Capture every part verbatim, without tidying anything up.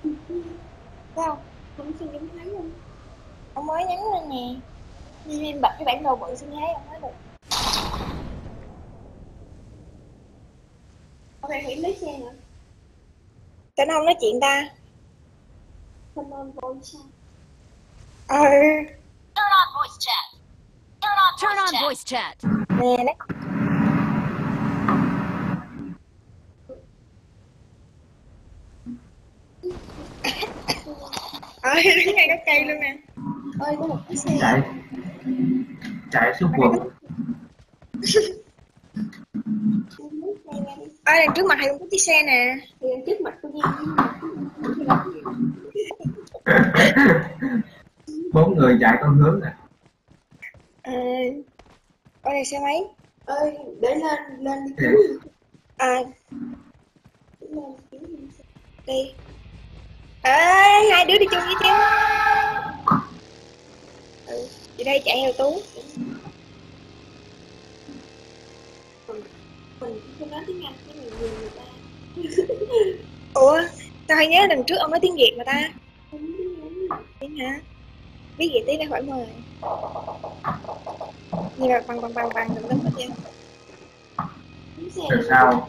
Sao? Không xin điểm thấy không? Ông mới nhắn lên nè. Nên bật cái bản đồ bự xin thấy ông nói được. Ông đang nghĩ lấy xe hả? Sao nó không nói chuyện ta? Không ơn cô sao? Ờ. Turn on voice chat. Turn on Turn voice on chat. voice chat. Nè nó. Ờ, đứng ngay gốc cây luôn nè. Ơi, có một cái xe. Chạy. Chạy xuống quận. Ở đằng trước mặt thì không có chiếc xe nè. Thì đằng trước mặt tôi nha. Bốn người chạy con hướng nè. Ờ. Ở đây xe máy. Ơi, để lên lên đi Dạ. cứu. À. Lên cứu đi. Ê, hai đứa đi chung với chứ. Ừ, chị đây chạy theo Tú. mình không nói tiếng Anh với người người người ta. Ủa, sao hay nhớ lần trước ông nói tiếng Việt mà ta? Không biết tiếng Anh. Tiếng hả? Biết gì tí đã khỏi mời. Như là bằng bằng bằng bằng đừng lắm hết trơn. Rồi sao?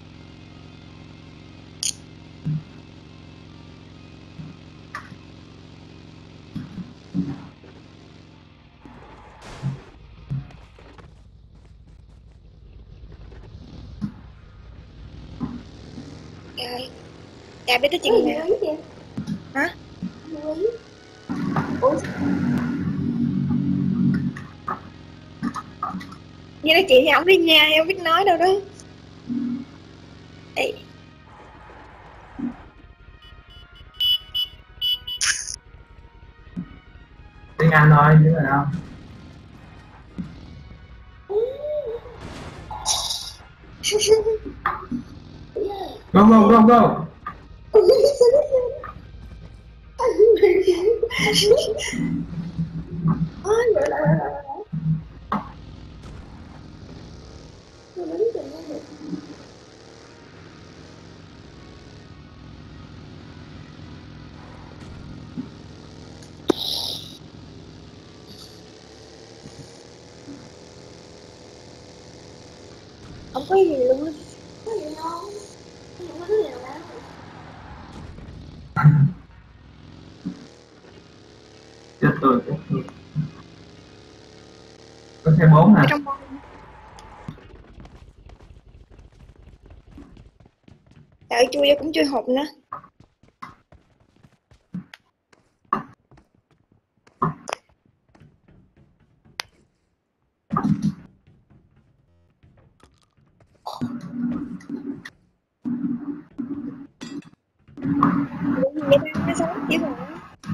Rồi. Chà biết tới chuyện Ê, nè. Lý kìa. Hả? Lý. Ủa? Như nói chuyện thì ông đi nha, em không biết nói đâu đó. Ê. Tiếng Anh thôi chứ là đâu. Go go go go. Ôi, rồi lại lại lại lại. Tôi Lý kìa nghe được. Không có gì luôn á. Có gì không? Không có cái gì đâu. Chết tôi, chết tôi. Có xe bốn nè. Trong bông. Đợi chui vô cũng chui hộp nữa. Vậy ta nó sống chứ rồi.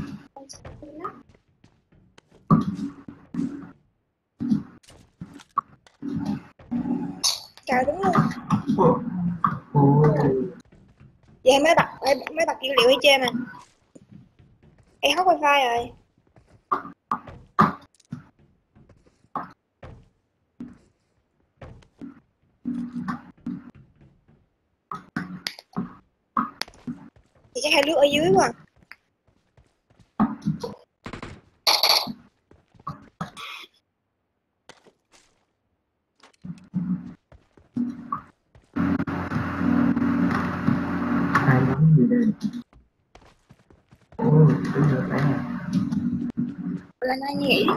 Trời đúng luôn. Ủa. Ủa. Vậy mới bật mới bật dữ liệu ở trên nè. Ê hot wifi rồi. Thì chắc hai đứa ở dưới quá. Ai nói gì đây? Ồ, tôi được đấy nè. Là nó nghĩ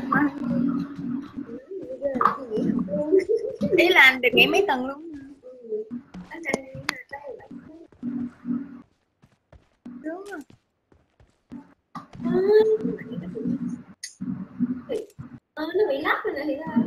ý là anh được nghĩ mấy tầng luôn. Đúng rồi. Ờ, nó bị lắc rồi nè thì ra.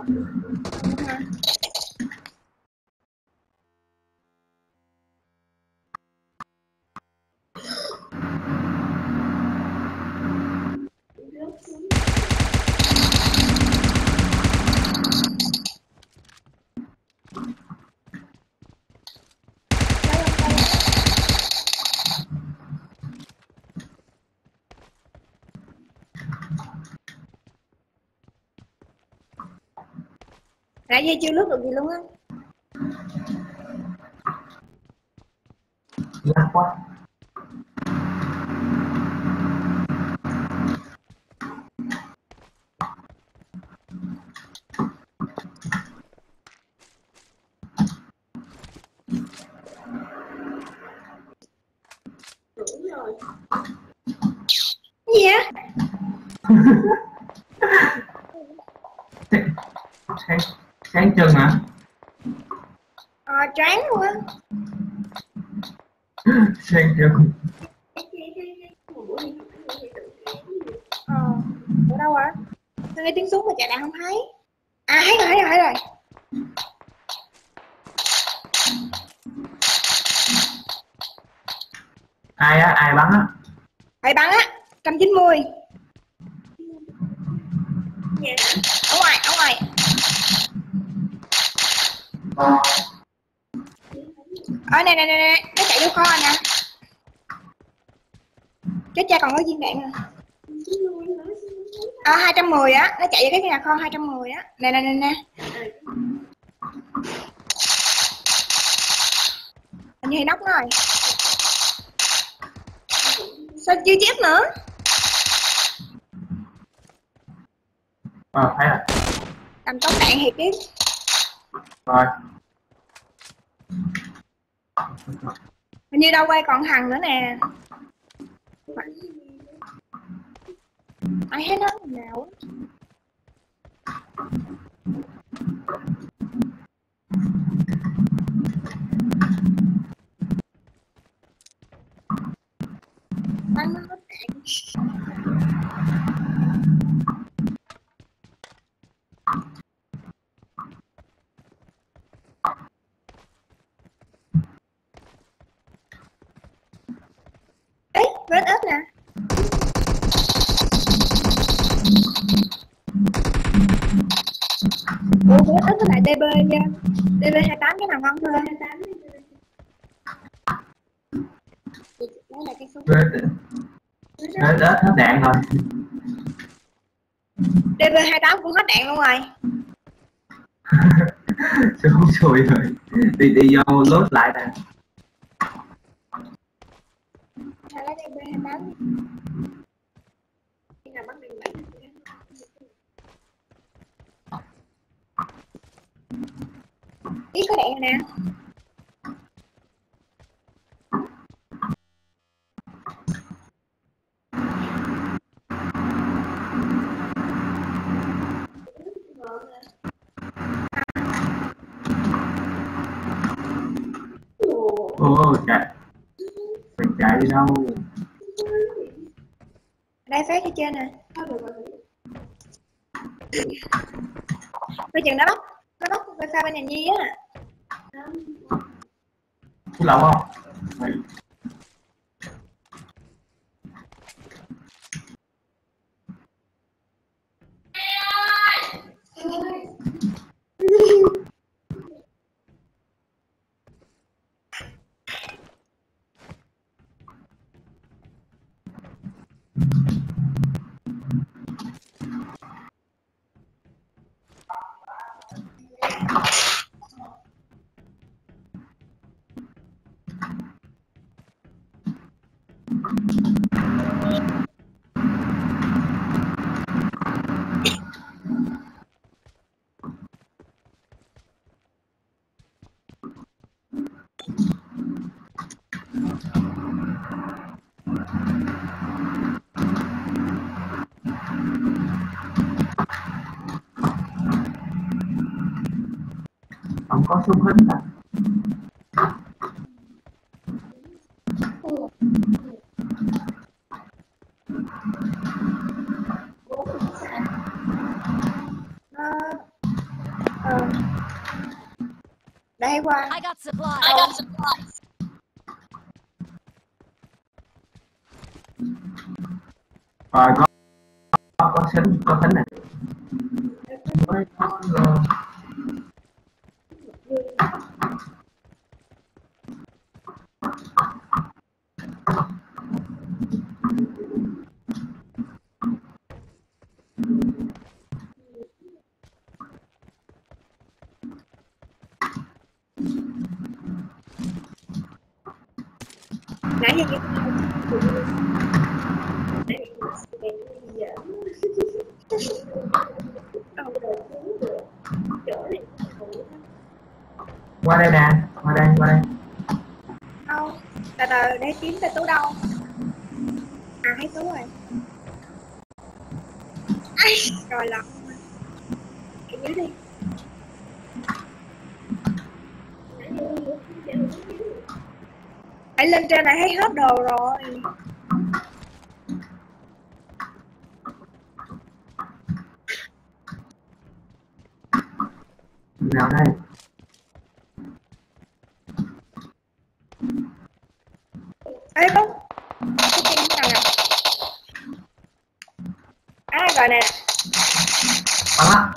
Nãy giờ chưa lướt được gì luôn á. Lắc quá. rồi. Cái gì á? sáng sáng chân hả? Ờ, choáng luôn á. Sáng chân. Ờ, ở đâu ạ? Tôi nghe tiếng súng mà chạy lại không thấy. À, thấy rồi, thấy rồi, thấy rồi. Ai á, ai bắn á? Phải bắn á, một trăm chín mươi. Ở ngoài, ở ngoài. Ở này, này, này, này, nó chạy vô kho nè. Chết cha, còn có viên đạn nè. À, hai trăm mười á, nó chạy vào cái nhà kho hai trăm mười á. Nè, nè, nè, nè. Hình như nóc nó rồi. Sao chưa chết nữa? Ờ, thấy rồi. Cầm tống đạn thiệt chứ. Rồi. Hình như đâu quay còn thằng nữa nè. Ai hết nó nào? Bắn nó hết đạn. Ê, vết ớt nè. Ủa, vết ớt với lại đê bê nha. đê bê hai mươi tám cái nào ngon hơn? Đây là cái số. Hết hết hết đạn rồi. đê bê hai mươi tám cũng hết đạn luôn rồi. Xuống xui rồi. Đi đi vô lốt lại nè. Sao lấy đê bê hai mươi tám? Khi nào bắn điện bảy? Ý có đạn rồi nè. Ô chạy. Mình chạy đi đâu? Đây phát ở trên nè. Bây giờ nó bắt, nó bắt cái pha bên nhà Nhi á. Có lẩu không? Mày. Không có súng hính à? Ờ. Đây qua. I got supplies. I got supplies. Rồi có có có súng có thính này. Mới có uh... Nãy giờ cái Qua đây nè, qua đây, qua đây. đâu? Từ từ để kiếm tay tú đâu? À thấy Tú rồi. Ai, rồi lọc. Cái nhớ đi. Hãy lên trên này thấy hết đồ rồi. Nào đây? Ê Tú, cái kim nào nè. À rồi nè. Đó.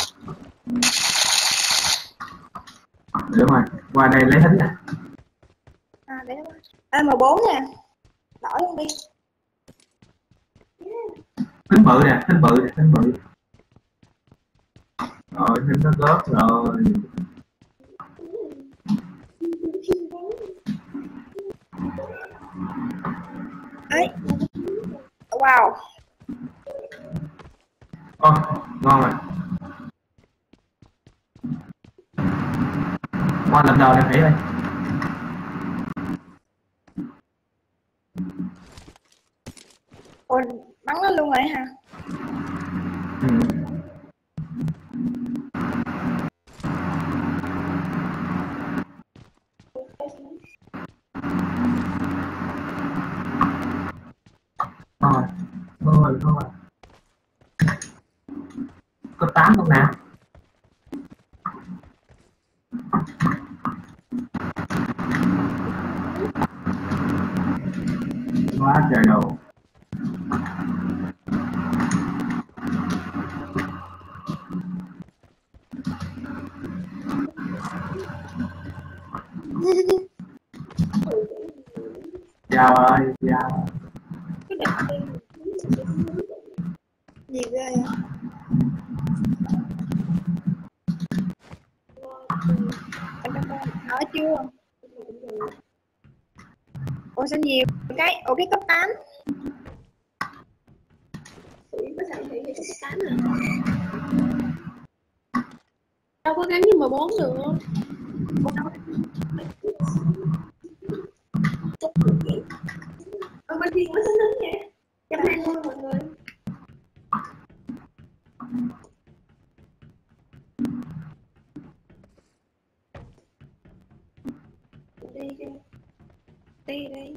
Đúng rồi, qua đây lấy thính nè. À để đó. À M bốn nè. Đổi luôn đi. Thính bự nè, thính bự nè, thính bự. Rồi, thính nó gót rồi. Ấy. Wow. Ồ, ngon rồi. Qua lần đầu này phải đây. Ủa, bắn nó luôn rồi hả? Ừ. Rồi, rồi, rồi. Có tám không nào? Quá trời đồ. Chào ơi, chào. Gì ghê vậy? Em cho con nói chưa? Ủa sao nhiều cái? Ủa cái cấp tám. Tụi có xài thị thì có tám à. Đâu có gắn với M bốn được. Ở bên kia nó xinh lắm nha. Chăm ăn luôn mọi người. Đi đi. Đi đi.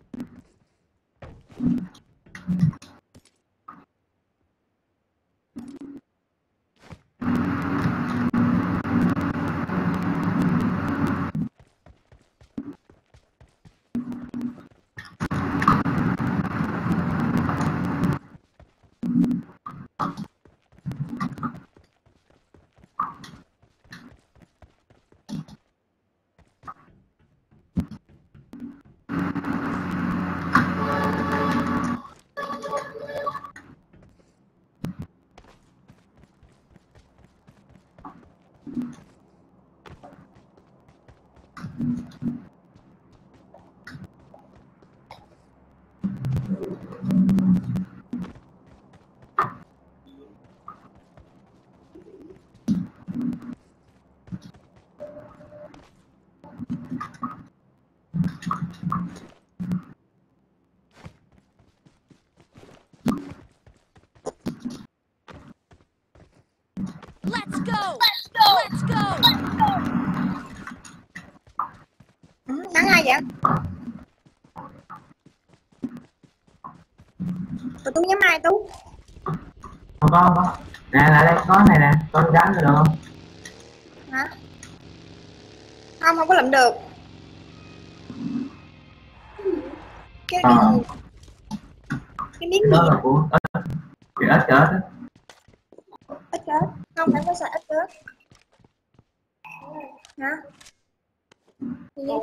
Let's go! Let's go! Let's go! Ừ, bắn ai vậy? Tụi Tú nhắm ai Tú? Không có, không có. Nè, lại đây, có này nè, con đánh được không? Hả? Không, không có lượm được. Cái cái Ờ. gì? Cái miếng Cái đó gì? là của ếch. Cái ếch chết á. Ít chết. Không, phải có xài ít chết. Hả? Gì vậy?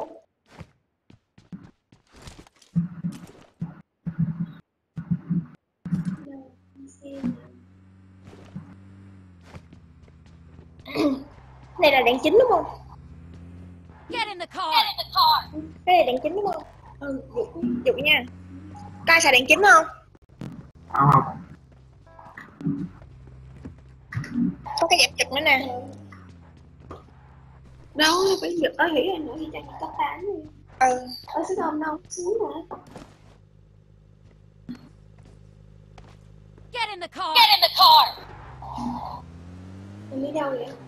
Này là đạn chính đúng không? Get in the car! Get in the car! Cái này đạn chính đúng không? Ừ, dụ nha. Coi xài đạn chính không? Không, không. Có cái dẹp trực nữa nè. Đâu, phải giật ở hỉ rồi nữa thì chạy cấp tám đi. Ừ. Ở xuống không đâu, xuống rồi. in the car. Get in the car. Mình đi đâu vậy?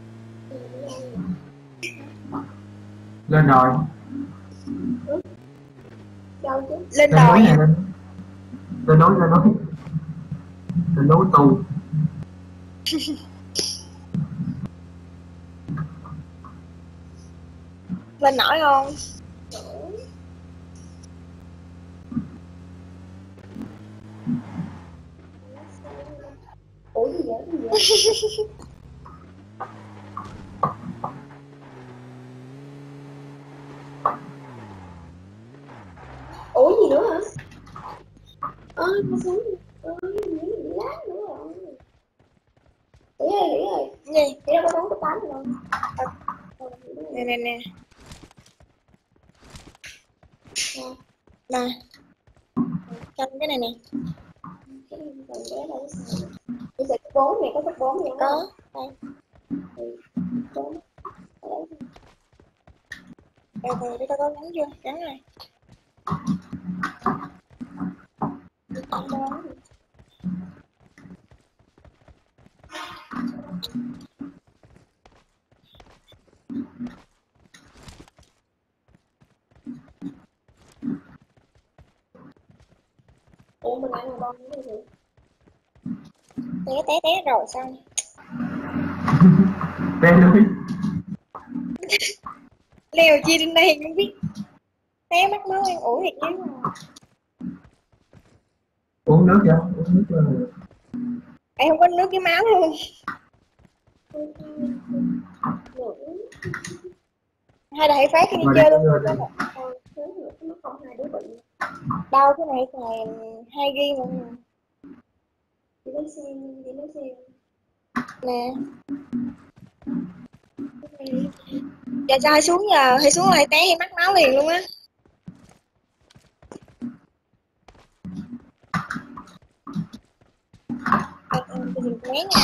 Lên rồi. Ừ. Đâu chứ? Lên Lên núi đồi. này, lên lên núi, lên núi lên núi tu. Lên nổi không? Ủa gì vậy? Cái gì vậy? Ủa gì nữa hả? Ơi, nó xuống. Ơi, miếng lát nữa rồi. Nghĩ ơi, nghĩ ơi. Gì? Nghĩ đâu có bóng cái tám đâu. Nè nè nè. Nè. Canh cái này nè. Cái này còn bé đâu có sao. Bây giờ cái bốn này có cái bốn này Có. không? Ừ. Bốn. Ở đây. Rồi rồi, để tao có gắn chưa? Gắn rồi. Ở đó. Ủa mình ăn một bông nữa rồi. Té té té rồi xong. Té núi. Leo chi trên đây không biết. Té mắc máu ăn ủi thiệt chứ. Uống nước chưa? Uống nước chưa? Em không có nước với máu luôn. Hay là hãy phát cái đi Mà chơi đang luôn. rồi. Nó không hai đứa bệnh. Đau cái này xài hai ghi mà. Đi lấy xe, đi lấy xe. Nè. Giờ cho hay xuống giờ, hay xuống lại té hay mắc máu liền luôn á. Tôi dừng té nha.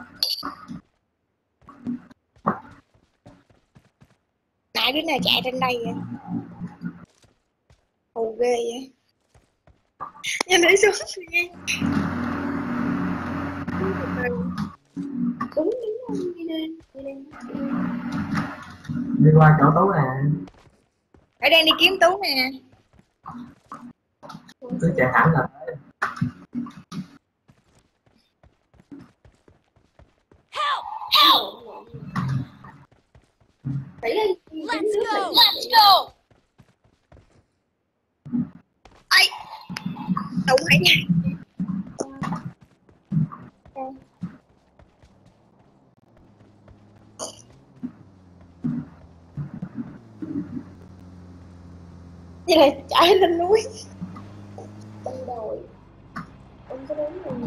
Nãy đứa nào chạy trên đây vậy? Hù ghê vậy. Nhìn thấy xuống đi. Đúng đúng không? Đi lên, đi lên. Đi qua chỗ Tú nè. Ở đang đi kiếm Tú nè. Cứ chạy thẳng là tới. Help! Help! Phải lên. Let's go! Let's go! Ai? Đâu phải nha. Như là chạy lên núi. Băng đồi. Ông có đến rồi.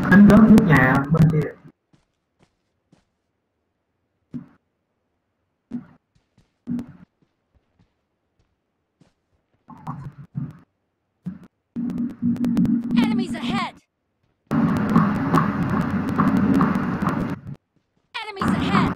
Tính lớn nước nhà bên kia. Enemies ahead. Enemies ahead.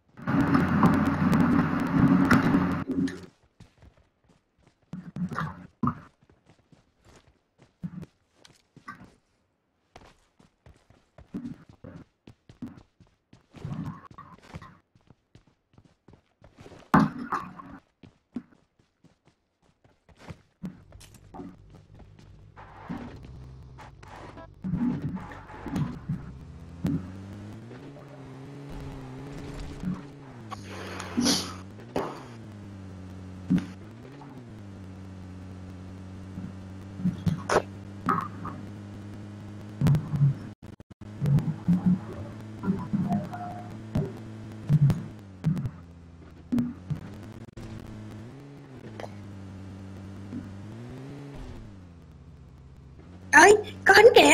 Ơi, có hình kìa.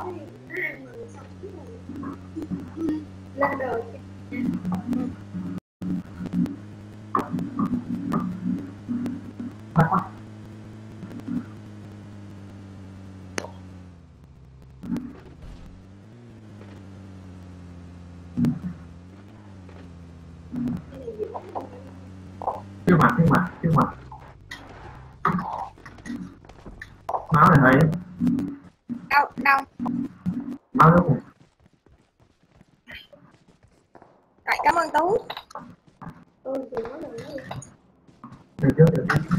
Lên rồi. Trước mặt, trước mặt, trước mặt. Máu này thấy. Đâu, đâu. Máu nước này. Rồi, cảm ơn Tú. Ừ, thì nói rồi. Từ trước, từ trước.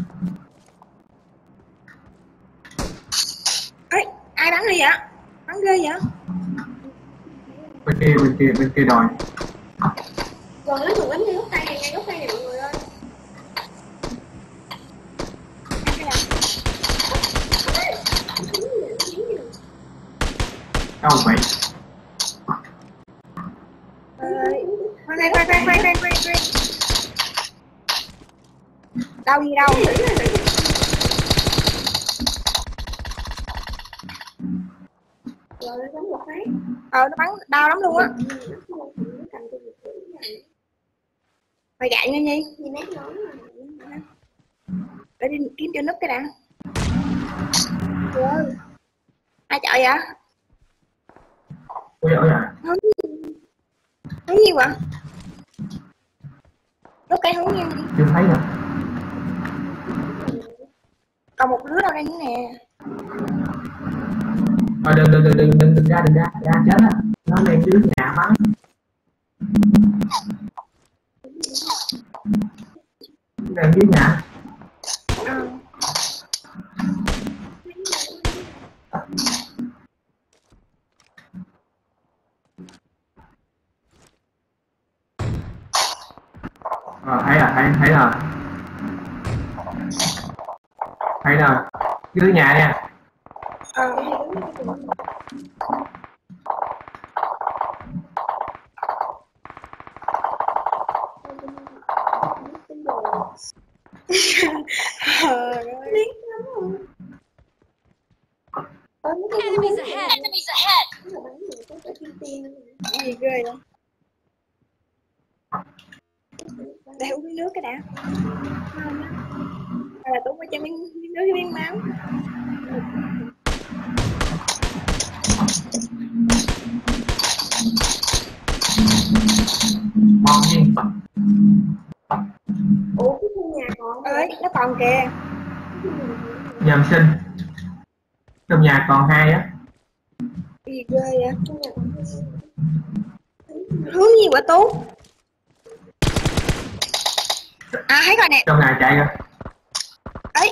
Ê, ai bắn đi vậy? Bắn ghê vậy? Bên kia, bên kia, bên kia đòi. Còn lấy một bánh ngay gốc tay này, ngay gốc tay này mọi người ơi. Đâu vậy? Khoan khoan khoan khoan khoan khoan khoan khoan. Đâu gì đâu? Rồi nó bắn một phát. Ờ, nó bắn đau lắm luôn á. Mày gạn nha Nhi. Nhi nát nó mà. Để đi kiếm cho núp cái đã. Trời. Ai chọi vậy? Ôi ôi à. Hướng hướng gì vậy? Núp cái hướng gì? Chưa thấy nè. Còn một đứa đâu đây nữa nè. Thôi đừng đừng đừng đừng đừng đừng ra đừng ra ra chết á. Nó lên dưới nhà bắn. Lên dưới nhà. Ừ. Ờ, thấy rồi, thấy, thấy rồi. Thấy rồi. Dưới nhà nha. Ờ. Ờ, Biết lắm rồi. Enemies ahead. Enemies ahead. Nó là bắn người có phải tiên tiên. gì ghê vậy? Để uống miếng nước cái đã. Hay là Tú mới cho miếng miếng nước với miếng máu. Mong nhiên. Ủa cái khu nhà còn Ơi, nó còn kìa. Nhầm sinh. Trong nhà còn hai á. Gì ghê vậy? khu nhà còn Hướng gì quả Tú? À thấy rồi nè. Trong nhà chạy rồi. Ấy.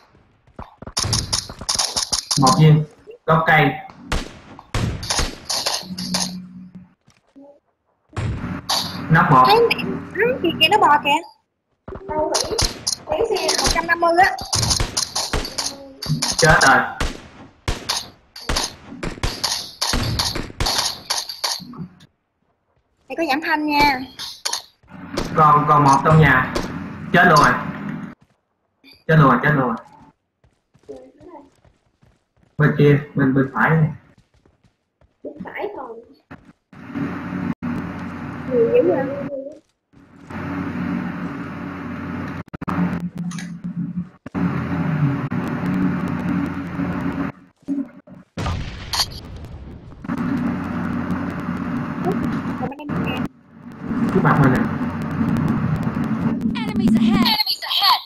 Một viên. Gốc cây. Nắp một. Thấy mẹ hướng gì kia nó bò kìa. đâu vậy? Cái xe một trăm năm mươi á. Chết rồi. Mày có giảm thanh nha. Còn còn một trong nhà. Chết luôn rồi. Chết luôn rồi, chết luôn rồi. Bên kia, bên bên phải này. Nhiều dữ vậy. Trước mặt mình nè. Enemies ahead! Enemies ahead!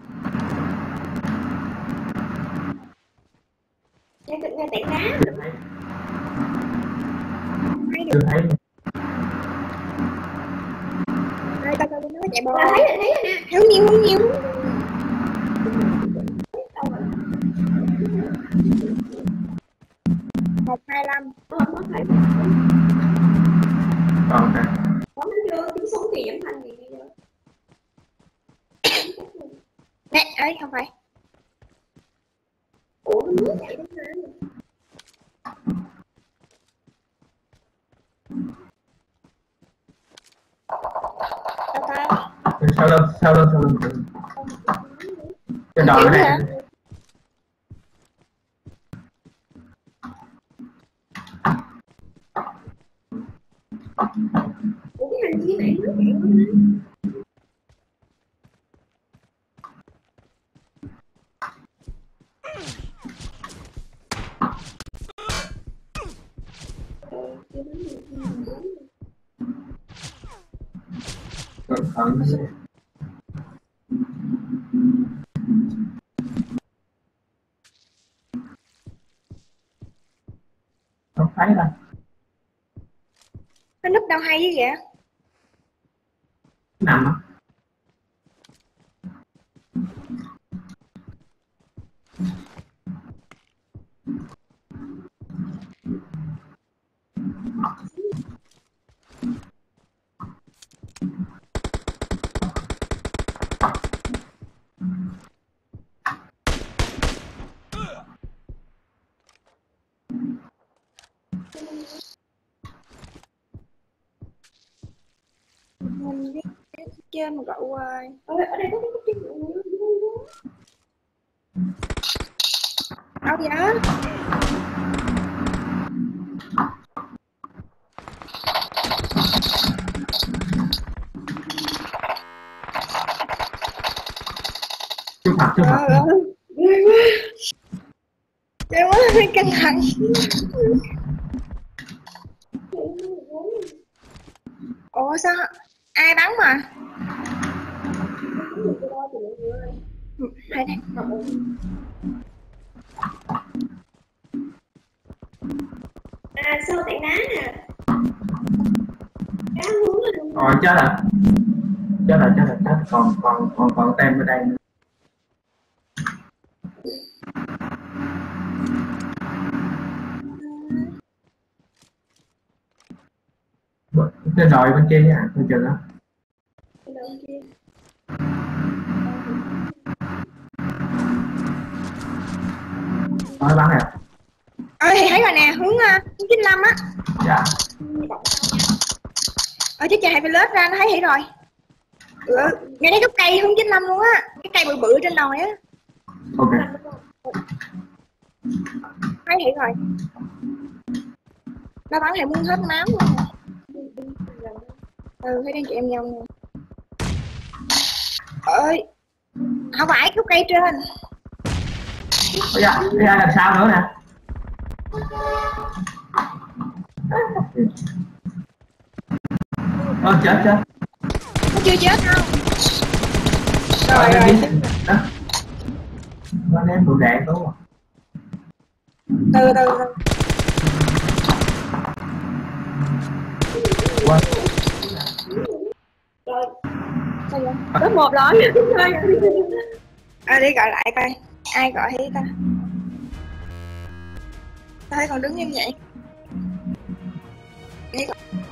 Nghe tụi nghe tảng đá. Chưa thấy. Chưa thấy. Đây tao tao nó chạy bò. Tao thấy rồi, thấy rồi nè. Hướng nhiều hướng nhiều. Một hai năm. Ờ, nó phải. Còn nè. Có nó chưa tiếng súng thì vẫn thành gì bây giờ. Nè, ấy không phải. Ủa nó nước chạy đến nơi. Tao tao. Sau lưng, sau lưng, sau lưng. Cho đòn cái này. Ủa cái hành chi này nó chạy quá má. Còn còn không thấy đâu. Cái núp đâu hay vậy? Nằm á. Mình biết trên một cậu ơi. Ở ở đây có cái cái chuyện Đâu vậy? Trước mặt, trước mặt. Trời ơi. Trời ơi, căng thẳng. Ủa sao? Ai bắn mà? Hay đây. à sau tảng đá nè. Đá hướng lên. Rồi chết rồi. Chết rồi, chết rồi, chết. Còn còn còn còn tem ở đây nữa. Cái đồi bên kia nha, coi chừng đó. Nói bắn nè. Ơi thì thấy rồi nè, hướng uh, hướng chín lăm á. Dạ. Ở chứ trời phải lết ra nó thấy hiểu rồi. Ừ, ngay đây gốc cây hướng chín lăm luôn á, cái cây bự bự trên đồi á. Ok. Thấy hiểu rồi. Nó bắn thì muốn hết máu luôn. Ừ, thấy đang chị em nhau nè. Ơi, không phải gốc cây trên. Bây giờ, bây giờ làm sao nữa nè. Ơ chết chết. Nó chưa chết đâu. Rồi Rồi rồi. Đó. Nó ném tụi đạn đúng không? Từ từ từ. Quên. Rồi. Sao vậy? Có một lỗi thôi. À đi gọi lại coi. Ai gọi hết ta? Tao thấy còn đứng như vậy. Đi gọi.